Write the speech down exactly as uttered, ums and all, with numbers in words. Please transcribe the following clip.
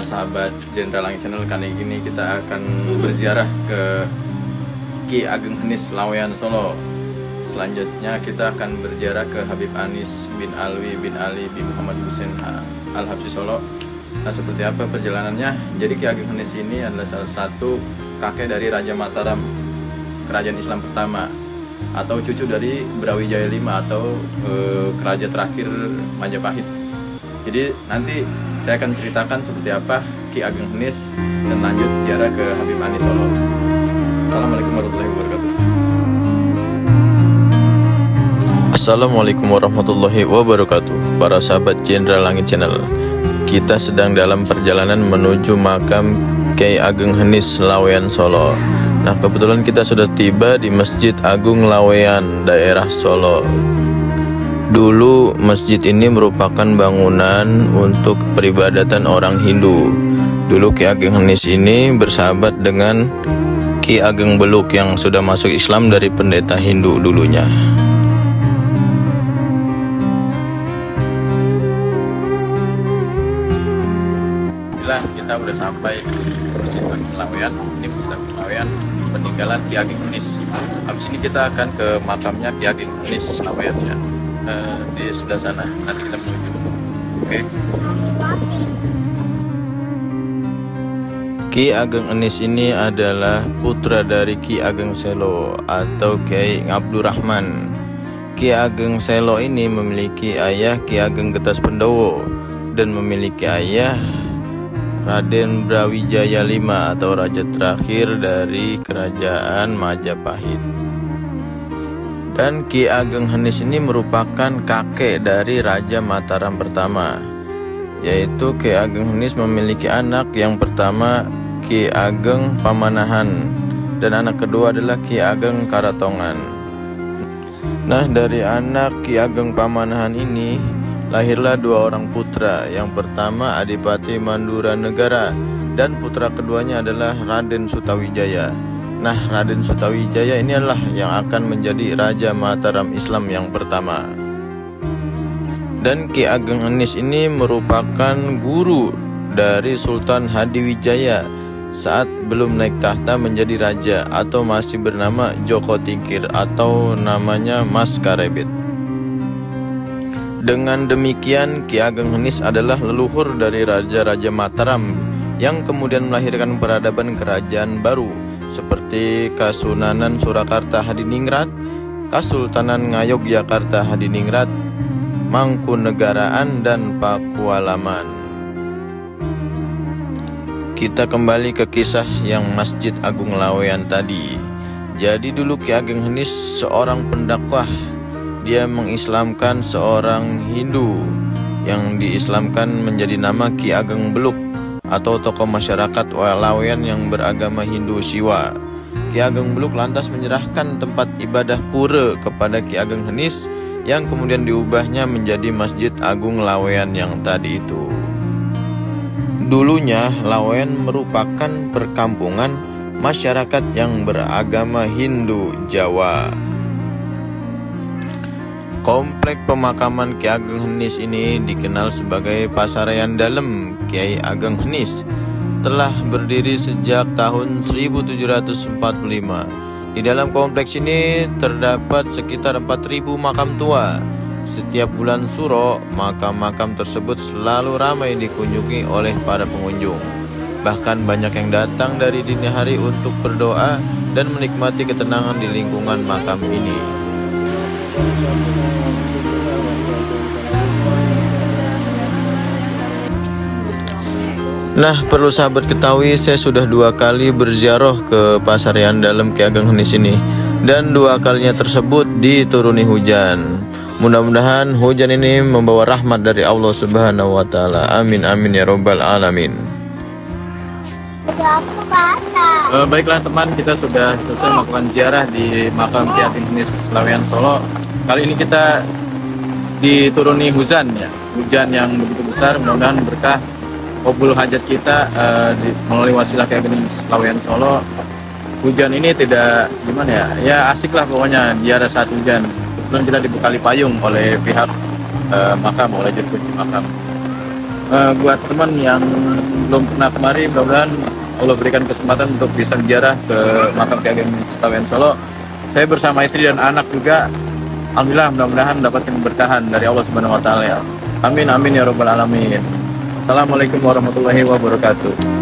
para sahabat Jenderal Langit Channel, kali ini kita akan berziarah ke Ki Ageng Henis Laweyan Solo. Selanjutnya kita akan berziarah ke Habib Anis bin Alwi bin Ali bin Muhammad Hussein Al-Habsyi Solo. Nah, seperti apa perjalanannya? Jadi Ki Ageng Henis ini adalah salah satu kakek dari Raja Mataram, kerajaan Islam pertama, atau cucu dari Brawijaya lima atau e, keraja terakhir Majapahit. Jadi nanti saya akan ceritakan seperti apa Ki Ageng Henis dan lanjut ziarah ke Habib Anis Solo. Assalamualaikum warahmatullahi wabarakatuh. Assalamualaikum warahmatullahi wabarakatuh. Para sahabat Jenderal Langit Channel, kita sedang dalam perjalanan menuju makam Kiai Ageng Henis Laweyan Solo. Nah, kebetulan kita sudah tiba di Masjid Agung Laweyan, daerah Solo. Dulu masjid ini merupakan bangunan untuk peribadatan orang Hindu. Dulu Ki Ageng Henis ini bersahabat dengan Ki Ageng Beluk yang sudah masuk Islam dari pendeta Hindu dulunya. Bila kita udah sampai di Masjid Agung Laweyan, ini Masjid Agung Laweyan peninggalan Ki Ageng Henis. Habis ini kita akan ke makamnya Ki Ageng Henis Laweyan ya. Uh, di sebelah sana, nanti kita menuju. Oke. Okay. Ki Ageng Henis ini adalah putra dari Ki Ageng Selo atau Kiai Abdurrahman. Ki Ageng Selo ini memiliki ayah Ki Ageng Getas Pendowo dan memiliki ayah Raden Brawijaya lima atau raja terakhir dari kerajaan Majapahit. Dan Ki Ageng Henis ini merupakan kakek dari Raja Mataram pertama, yaitu Ki Ageng Henis memiliki anak yang pertama Ki Ageng Pamanahan dan anak kedua adalah Ki Ageng Karatongan. Nah, dari anak Ki Ageng Pamanahan ini lahirlah dua orang putra. Yang pertama Adipati Mandura Negara dan putra keduanya adalah Raden Sutawijaya. Nah, Raden Sutawijaya ini adalah yang akan menjadi Raja Mataram Islam yang pertama. Dan Ki Ageng Henis ini merupakan guru dari Sultan Hadiwijaya saat belum naik tahta menjadi raja atau masih bernama Joko Tingkir atau namanya Mas Karebet. Dengan demikian Ki Ageng Henis adalah leluhur dari Raja-Raja Mataram yang kemudian melahirkan peradaban kerajaan baru seperti Kasunanan Surakarta Hadiningrat, Kasultanan Ngayogyakarta Hadiningrat, Mangkunegaraan, dan Pakualaman. Kita kembali ke kisah yang Masjid Agung Laweyan tadi. Jadi dulu Ki Ageng Henis seorang pendakwah. Dia mengislamkan seorang Hindu yang diislamkan menjadi nama Ki Ageng Beluk atau tokoh masyarakat Laweyan yang beragama Hindu Siwa. Ki Ageng Beluk lantas menyerahkan tempat ibadah pura kepada Ki Ageng Henis yang kemudian diubahnya menjadi Masjid Agung Laweyan yang tadi itu. Dulunya Laweyan merupakan perkampungan masyarakat yang beragama Hindu Jawa. Komplek pemakaman Ki Ageng Henis ini dikenal sebagai Pasarayan Dalem Kiai Ageng Henis. Telah berdiri sejak tahun seribu tujuh ratus empat puluh lima. Di dalam kompleks ini terdapat sekitar empat ribu makam tua. Setiap bulan Suro, makam-makam tersebut selalu ramai dikunjungi oleh para pengunjung. Bahkan banyak yang datang dari dini hari untuk berdoa dan menikmati ketenangan di lingkungan makam ini. Nah, perlu sahabat ketahui, saya sudah dua kali berziarah ke Pasarayan Dalem Ki Ageng Henis ini, dan dua kalinya tersebut dituruni hujan. Mudah-mudahan hujan ini membawa rahmat dari Allah Subhanahu wa taala. Amin amin ya rabbal alamin. Uh, baiklah teman, kita sudah selesai melakukan ziarah di makam Ki Ageng Henis Laweyan Solo. Kali ini kita dituruni hujan ya, hujan yang begitu besar. Mudah-mudahan berkah kabul hajat kita uh, di, melalui wasilah Ki Ageng Henis Laweyan Solo. Hujan ini tidak gimana ya, ya asik lah pokoknya ziarah saat hujan. Kebetulan kita dibekali payung oleh pihak uh, makam, oleh juru kunci makam. Uh, buat teman yang belum pernah kemari, mudah-mudahan Allah berikan kesempatan untuk bisa ziarah ke makam Ki Ageng Laweyan Solo. Saya bersama istri dan anak juga, alhamdulillah mudah-mudahan mendapatkan keberkahan dari Allah Subhanahu wa taala ya. Amin amin ya rabbal alamin. Assalamualaikum warahmatullahi wabarakatuh.